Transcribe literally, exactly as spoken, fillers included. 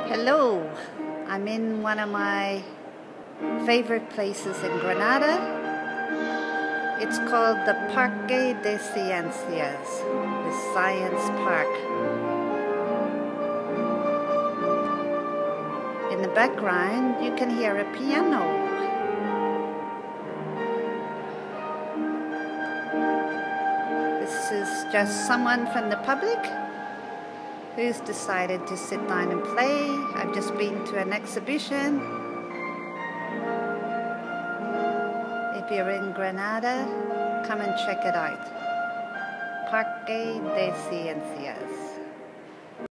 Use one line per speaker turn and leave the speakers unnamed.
Hello, I'm in one of my favorite places in Granada. It's called the Parque de Ciencias, the Science Park. In the background, you can hear a piano. This is just someone from the public who's decided to sit down and play. I've just been to an exhibition. If you're in Granada, come and check it out. Parque de Ciencias.